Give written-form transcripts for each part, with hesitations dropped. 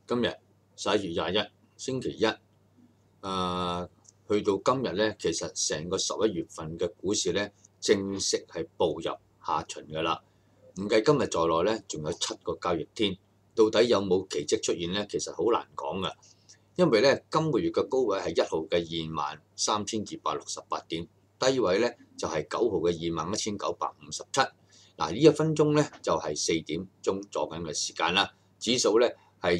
今日11月21星期一，去到今日咧，其實成個11月份嘅股市咧，正式係步入下旬㗎啦。唔計今日在內咧，仲有7個交易天，到底有冇奇蹟出現咧？其實好難講㗎，因為咧今個月嘅高位係1號嘅23,268點，低位咧就係9號嘅21,957。嗱，呢1分鐘咧就係4點鐘左緊嘅時間啦。指數咧係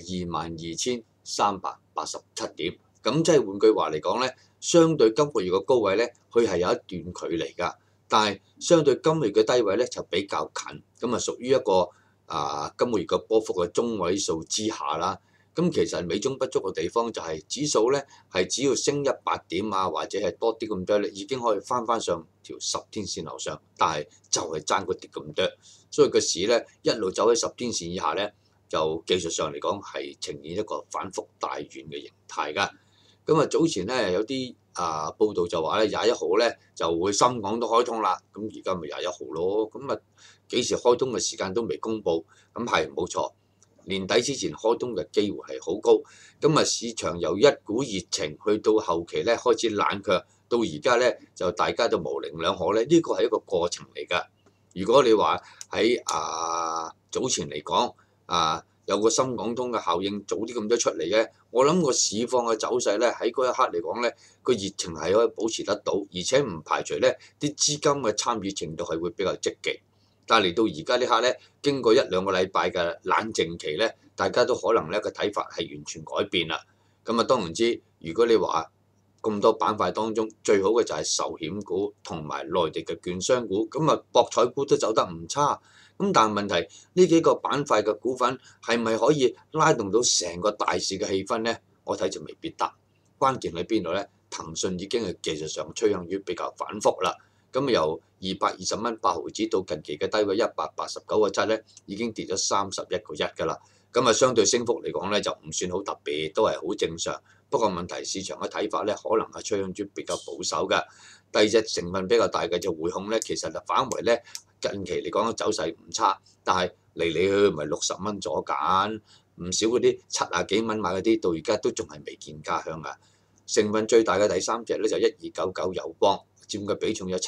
22,387點，咁即係換句話嚟講咧，相對今個月嘅高位咧，佢係有一段距離㗎。但係相對今個月嘅低位咧就比較近，咁啊屬於一個今個月嘅波幅嘅中位數之下啦。咁其實美中不足嘅地方就係指數咧係只要升100點啊，或者係多啲咁多咧，已經可以翻上條10天線樓上，但係就係爭嗰啲咁多，所以個市咧一路走喺10天線以下咧，就技術上嚟講係呈現一個反覆大圓嘅形態㗎。咁啊早前咧有啲報道就話咧21號咧就會深港都開通啦，咁而家咪21號咯，咁啊幾時開通嘅時間都未公佈，咁係冇錯。年底之前開通嘅機會係好高，咁啊市場由一股熱情去到後期咧開始冷卻，到而家咧就大家都模棱兩可咧，呢個係一個過程嚟㗎。如果你話喺早前嚟講有個深港通嘅效應早啲咁多出嚟嘅，我諗個市況嘅走勢咧喺嗰一刻嚟講咧，個熱情係可以保持得到，而且唔排除咧啲資金嘅參與程度係會比較積極。但係嚟到而家呢刻咧，經過1-2個禮拜嘅冷靜期咧，大家都可能咧個睇法係完全改變啦。咁啊當然知，如果你話咁多板塊當中最好嘅就係壽險股同埋內地嘅券商股，咁啊博彩股都走得唔差。咁但係問題呢幾個板塊嘅股份係咪可以拉動到成個大市嘅氣氛咧？我睇就未必得。關鍵喺邊度咧？騰訊已經係技術上趨向於比較反覆啦。咁由220蚊8毫子到近期嘅低位189.7咧，已經跌咗31.1㗎啦。咁啊，相對升幅嚟講咧，就唔算好特別，都係好正常。不過問題市場嘅睇法咧，可能係趨向於比較保守㗎。第二隻成分比較大嘅就匯控咧，其實就反為咧近期嚟講走勢唔差，但係嚟嚟去去咪60蚊左緊，唔少嗰啲70幾蚊買嗰啲，到而家都仲係未見家鄉㗎。成分最大嘅第三隻咧就1299友邦。佔嘅比重有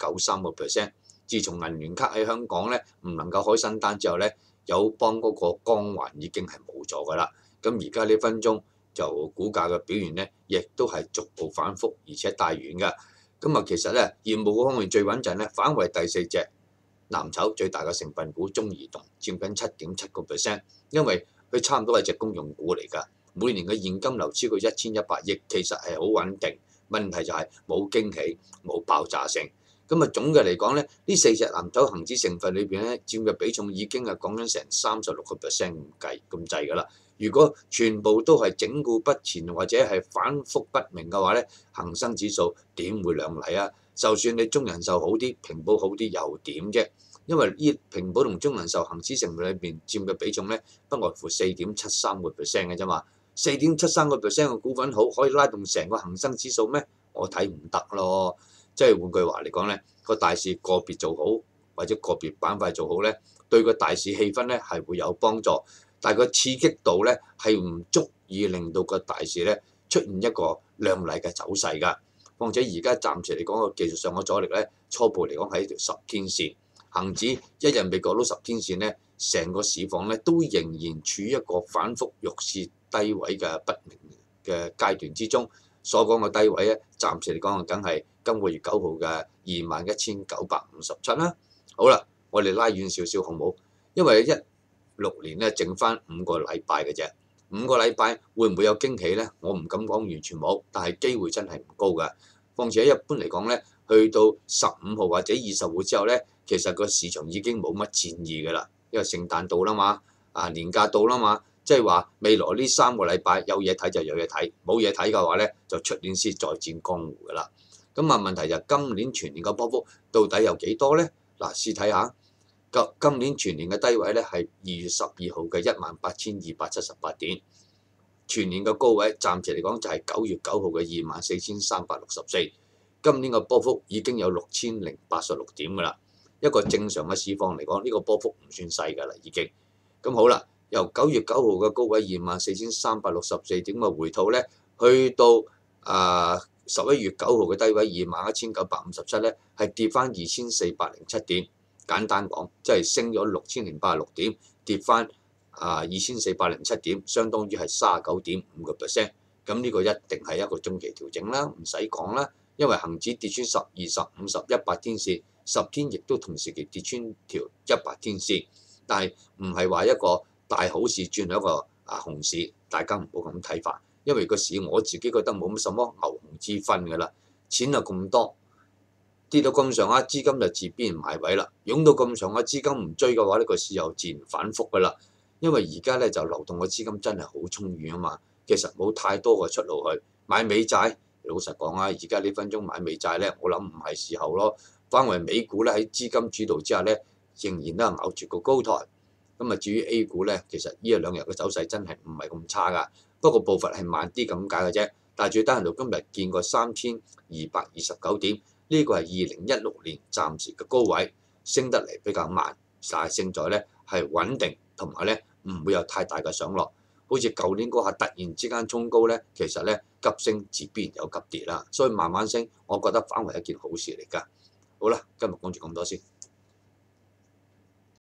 7.93%。自從銀聯卡喺香港咧唔能夠開新單之後咧，友邦嗰個光環已經係冇咗㗎啦。咁而家呢分鐘就股價嘅表現咧，亦都係逐步反覆，而且帶遠㗎。咁啊，其實咧業務嗰方面最穩陣咧，反為第4隻藍籌最大嘅成分股中移動，佔緊7.7%，因為佢差唔多係隻公用股嚟㗎，每年嘅現金流超過1100億，其實係好穩定。問題就係冇驚喜，冇爆炸性。咁啊，總嘅嚟講咧，呢4隻藍籌恆指成分裏邊咧，佔嘅比重已經係講緊成36%咁滯㗎啦。如果全部都係整固不前或者係反覆不明嘅話咧，恒生指數點會亮麗啊？就算你中人壽好啲，平保好啲又點啫？因為呢平保同中人壽恆指成分裏邊佔嘅比重咧，不外乎4.73%嘅啫嘛。4.73% 嘅股份好，可以拉動成個恒生指數咩？我睇唔得咯。即係換句話嚟講咧，個大市個別做好或者個別板塊做好咧，對個大市氣氛咧係會有幫助，但係個刺激度咧係唔足以令到個大市咧出現一個亮麗嘅走勢㗎。況且而家暫時嚟講個技術上嘅阻力咧，初步嚟講係一條10天線，恒指一日未過到10天線咧，成個市況咧都仍然處於一個反覆欲試低位嘅不明嘅階段之中，所講嘅低位咧，暫時嚟講梗係今個月9號嘅21,957啦。好啦，我哋拉遠少少好冇？因為16年咧剩翻5個禮拜嘅啫，5個禮拜會唔會有驚喜咧？我唔敢講完全冇，但係機會真係唔高㗎。況且一般嚟講咧，去到15號或者20號之後咧，其實個市場已經冇乜戰意㗎啦，因為聖誕到啦嘛，年假到啦嘛。即係話未來呢3個禮拜有嘢睇就有嘢睇，冇嘢睇嘅話咧，就出年先再戰江湖㗎啦。咁啊問題就今年全年嘅波幅到底有幾多咧？嗱，試睇下，今年全年嘅低位咧係2月12號嘅18,278點，全年嘅高位暫時嚟講就係9月9號嘅24,364。今年嘅波幅已經有6,086點㗎啦。一個正常嘅市況嚟講，呢個波幅唔算細㗎啦已經。咁好啦。 由9月9號嘅高位24,364點嘅回吐咧，去到11月9號嘅低位21,957咧，係跌翻2,407點。簡單講，即係升咗6,086點，跌翻2,407點，相當於係39.5%。咁呢個一定係一個中期調整啦，唔使講啦。因為恆指跌穿10、20、50、100天線，10天亦都同時期跌穿條100天線，但係唔係話一個大好市轉一個熊市，大家唔好咁睇法。因為個市我自己覺得冇乜什麼牛熊之分㗎啦，錢就咁多。跌到咁上下，資金就自必然買位啦。湧到咁上下，資金唔追嘅話，呢個市又自然反覆㗎啦。因為而家咧就流動嘅資金真係好充裕啊嘛，其實冇太多嘅出路去買美債。老實講啊，而家呢分鐘買美債咧，我諗唔係時候咯。反為美股咧喺資金主導之下咧，仍然都係咬住個高台。咁啊，至於 A 股咧，其實呢一兩日嘅走勢真係唔係咁差㗎，不過步伐係慢啲咁解嘅啫。但係最低限度今日見過3,229點。呢個係2016年暫時嘅高位，升得嚟比較慢，但係勝在咧係穩定，同埋咧唔會有太大嘅上落。好似舊年嗰下突然之間衝高咧，其實咧急升自必然有急跌啦，所以慢慢升，我覺得反為一件好事嚟㗎。好啦，今日講住咁多先。